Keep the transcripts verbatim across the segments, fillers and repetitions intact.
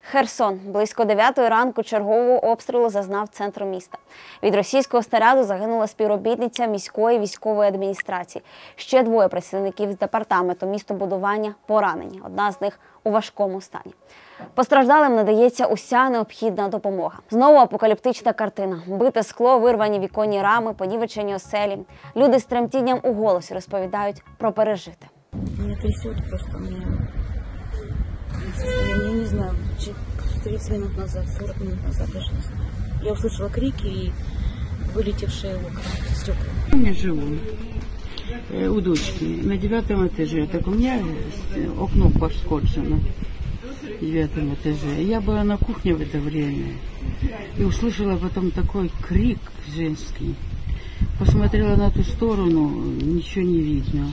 Херсон. Близько дев'ятої ранку чергового обстрілу зазнав центр міста. Від російського снаряду загинула співробітниця міської військової адміністрації. Ще двоє працівників з департаменту містобудування поранені. Одна з них у важкому стані. Постраждалим надається уся необхідна допомога. Знову апокаліптична картина. Бите скло, вирвані віконні рами, понівечені оселі. Люди з тремтінням у голосі розповідають про пережите. Меня трясет просто, меня состояние, я не знаю, тридцать минут назад, сорок минут назад, даже не знаю. Я услышала крики и вылетевшие окна, стекла. Я живу э, у дочки на девятом этаже. Так у меня окно пошкоджено в девятом этаже. Я была на кухне в это время и услышала потом такой крик женский. Посмотрела на ту сторону, ничего не видно.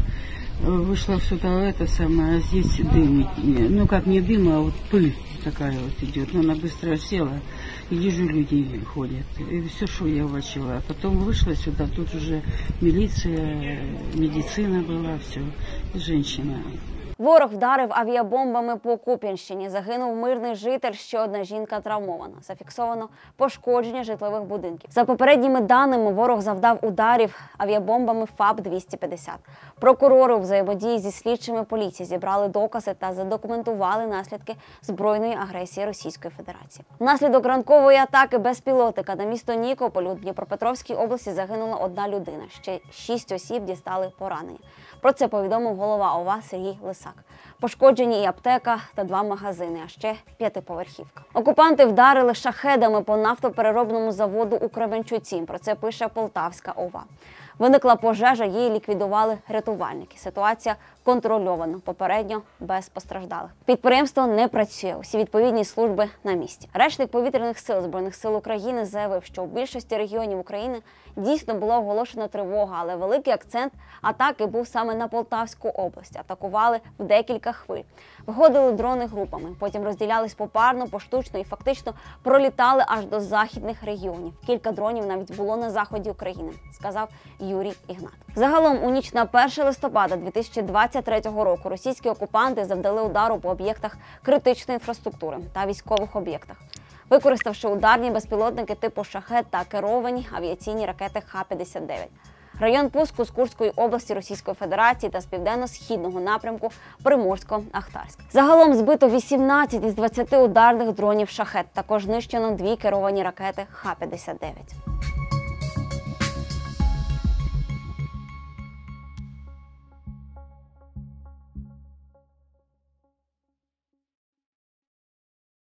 Вышла сюда это самое, а здесь дым. Ну как не дым, а вот пыль такая вот идет. Но она быстро села, и вижу, люди ходят. И все, что я увидела. Потом вышла сюда, тут уже милиция, медицина была, все, женщина. Ворог вдарив авіабомбами по Куп'янщині. Загинув мирний житель, ще одна жінка травмована. Зафіксовано пошкодження житлових будинків. За попередніми даними, ворог завдав ударів авіабомбами ФАП двісті п'ятдесят. Прокурори у взаємодії зі слідчими поліції зібрали докази та задокументували наслідки збройної агресії Російської Федерації. Внаслідок ранкової атаки безпілотника на місто Нікополь у Дніпропетровській області загинула одна людина. Ще шість осіб дістали поранення. Про це повідомив голова ОВА Сергій Лисак. Пошкоджені і аптека та два магазини, а ще п'ятиповерхівка. Окупанти вдарили шахедами по нафтопереробному заводу у Кременчуці. Про це пише Полтавська ОВА. Виникла пожежа, її ліквідували рятувальники. Ситуація контрольована, попередньо без постраждалих. Підприємство не працює, усі відповідні служби на місці. Речник повітряних сил Збройних сил України заявив, що у більшості регіонів України дійсно була оголошена тривога, але великий акцент атаки був саме на Полтавську область. Атакували в декілька хвиль. Виходили дрони групами, потім розділялись попарно, поштучно і фактично пролітали аж до західних регіонів. Кілька дронів навіть було на заході України, сказав Юрій Ігнат. Загалом у ніч на перше листопада дві тисячі двадцять третього року російські окупанти завдали удару по об'єктах критичної інфраструктури та військових об'єктах, використавши ударні безпілотники типу «Шахед» та керовані авіаційні ракети Х п'ятдесят дев'ять. Район пуску з Курської області Російської Федерації та з південно-східного напрямку Приморсько-Ахтарськ. Загалом збито вісімнадцять із двадцяти ударних дронів «Шахед». Також знищено дві керовані ракети Х п'ятдесят дев'ять.